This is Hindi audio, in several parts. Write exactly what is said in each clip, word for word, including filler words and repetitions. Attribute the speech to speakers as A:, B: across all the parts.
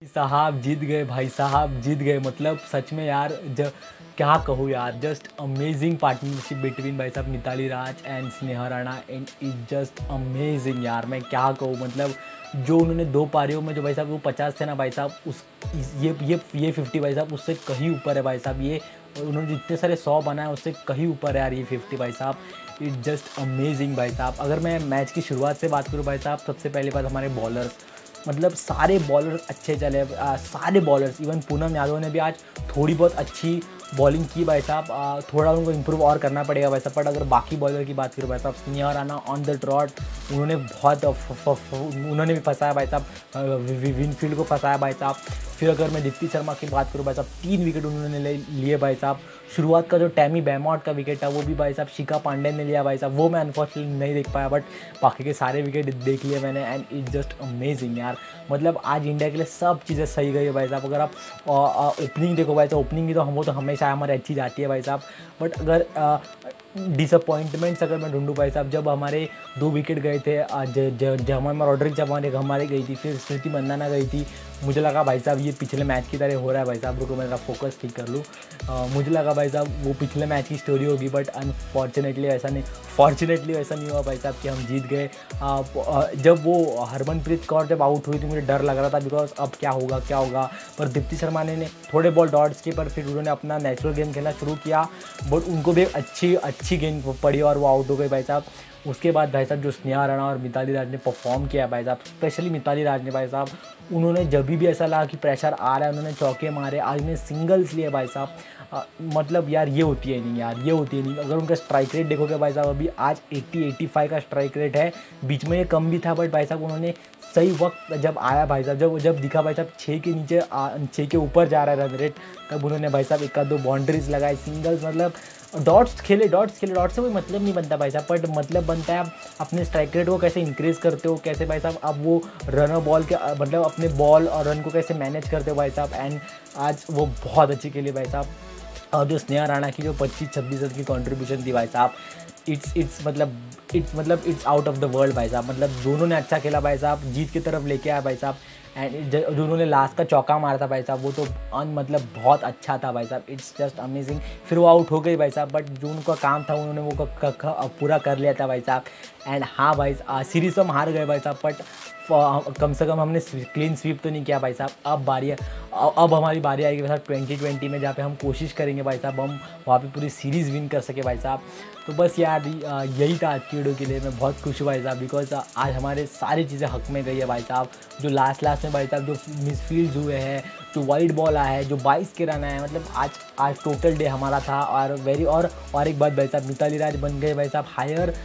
A: साहब जीत गए भाई साहब जीत गए। मतलब सच में यार, ज क्या कहूँ यार, जस्ट अमेजिंग पार्टनरशिप बिटवीन भाई साहब Mithali Raj and Sneha Rana and is just amazing यार। मैं क्या कहूँ, मतलब जो उन्होंने दो पारियों में जो भाई साहब वो पचास थे ना भाई साहब, उस इस ये ये ये फिफ्टी भाई साहब उससे कहीं ऊपर है भाई साहब। ये उन्होंने जितने सारे सौ बनाए उससे कहीं ऊपर है यार ये फिफ्टी भाई साहब। इट जस्ट अमेजिंग भाई साहब। अगर मैं मैच की शुरुआत से बात करूँ भाई साहब, सबसे पहली बात हमारे बॉलर्स, मतलब सारे बॉलर्स अच्छे चले। आ, सारे बॉलर्स, इवन पूनम यादव ने भी आज थोड़ी बहुत अच्छी बॉलिंग की भाई साहब। आ, थोड़ा उनको इम्प्रूव और करना पड़ेगा भाई साहब। बट अगर बाकी बॉलर की बात करूँ भाई साहब, Sneha Rana on the trot, उन्होंने बहुत फ, फ, फ, उन्होंने भी फंसाया भाई साहब, विनफील्ड को फंसाया भाई साहब। फिर अगर मैं दीप्ति शर्मा की बात करूँ भाई साहब, तीन विकेट उन्होंने ले लिए भाई साहब। शुरुआत का जो टैमी बैमॉट का विकेट था वो भी भाई साहब शिखा पांडे ने लिया भाई साहब, वो मैं अनफॉर्चुनेटली नहीं देख पाया, बट बाकी के सारे विकेट देख लिए मैंने एंड इट जस्ट अमेजिंग यार। मतलब आज इंडिया के लिए सब चीज़ें सही गई है भाई साहब। अगर आप ओपनिंग देखो भाई साहब, ओपनिंग की तो हम वो तो हमेशा हमारी अच्छी जाती है भाई साहब। बट अगर डिसअपॉइंटमेंट्स अगर मैं ढूंढूँ भाई साहब, जब हमारे दो विकेट गए थे, जमा रॉड्रिक हमारे हमारे गई थी, फिर स्मृति मंदाना गई थी, मुझे लगा भाई साहब ये पिछले मैच की तरह हो रहा है भाई साहब। रुको मेरा फोकस ठीक कर लूँ। मुझे लगा भाई साहब वो पिछले मैच की स्टोरी होगी, बट अनफॉर्चुनेटली ऐसा नहीं फॉर्चुनेटली ऐसा नहीं हुआ भाई साहब कि हम जीत गए। जब वो हरमनप्रीत कौर जब आउट हुई थी मुझे डर लग रहा था, बिकॉज अब क्या होगा क्या होगा। पर दीप्ति शर्मा ने, ने थोड़े बॉल डॉट्स के, पर फिर उन्होंने अपना नेचुरल गेम खेलना शुरू किया, बट उनको भी अच्छी अच्छी गेंद पड़ी और वो आउट हो गए भाई साहब। उसके बाद भाई साहब जो स्नेहा राणा और मिताली राज ने परफॉर्म किया भाई साहब, स्पेशली मिताली राज ने भाई साहब, उन्होंने जब भी ऐसा लगा कि प्रेशर आ रहा है उन्होंने चौके मारे, आज ने सिंगल्स लिए भाई साहब। आ, मतलब यार ये होती है नहीं यार, ये होती है नहीं। अगर उनका स्ट्राइक रेट देखोगे भाई साहब, अभी आज अस्सी पचासी का स्ट्राइक रेट है, बीच में ये कम भी था, बट भाई साहब उन्होंने सही वक्त जब आया भाई साहब, जब जब दिखा भाई साहब छः के नीचे छः के ऊपर जा रहा है रन रेट, तब उन्होंने भाई साहब एक दो बाउंड्रीज लगाई, सिंगल्स, मतलब डॉट्स खेले डॉट्स खेले डॉट्स से कोई मतलब नहीं बनता भाई साहब, बट मतलब बनता है आप अपने स्ट्राइक रेट को कैसे इंक्रीज़ करते हो, कैसे भाई साहब आप वो रनर बॉल के मतलब अपने बॉल और रन को कैसे मैनेज करते हो भाई साहब। एंड आज वो बहुत अच्छी खेली भाई साहब। और जो स्नेहा राणा की जो पच्चीस छब्बीस रन की कंट्रीब्यूशन थी भाई साहब, इट्स इट्स मतलब इट्स मतलब it's out of the world भाई साहब। मतलब दोनों ने अच्छा खेला भाई साहब, जीत की तरफ लेके आया भाई साहब। एंड जो उन्होंने लास्ट का चौका मारा था भाई साहब, वो तो अन मतलब बहुत अच्छा था भाई साहब। It's just amazing. फिर वो आउट हो गई भाई साहब, बट जो उनका काम था उन्होंने वो क, क, क, पूरा कर लिया था भाई साहब। एंड हाँ भाई, सीरीज हम हार गए भाई साहब, बट कम से कम हमने क्लीन स्वीप तो नहीं किया भाई साहब। अब बारी है, अब हमारी बारी आएगी भाई साहब ट्वेंटी ट्वेंटी में, जहाँ पे हम कोशिश करेंगे भाई साहब हम वहाँ पे पूरी सीरीज़ विन कर सके भाई साहब। तो बस यार यही था आज की वीडियो के लिए। मैं बहुत खुश हूँ भाई साहब, बिकॉज आज हमारे सारी चीज़ें हक में गई है भाई साहब। जो लास्ट लास्ट में भाई साहब जो मिसफील्ड हुए हैं, जो वाइड बॉल आया है, जो बाईस के रन आए हैं, मतलब आज आज टोटल डे हमारा था। और वेरी और और एक बात भाई साहब, मिताली राज बन गए भाई साहब हायर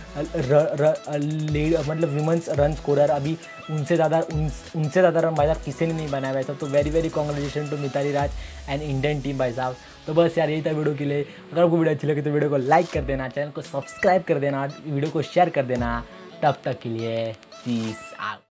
A: मतलब विमेंस रन स्कोरर। अभी उनसे ज़्यादा उन उनसे ज़्यादा रन भाई साहब किसी ने नहीं बनाया भाई साहब। तो very very congratulation to Mithali Raj and Indian team भाई साहब। तो बस यार यही था वीडियो के लिए। अगर आपको वीडियो अच्छी लगी तो वीडियो को लाइक कर देना, चैनल को सब्सक्राइब कर देना, वीडियो को शेयर कर देना। तब तक के लिए पीस आउट।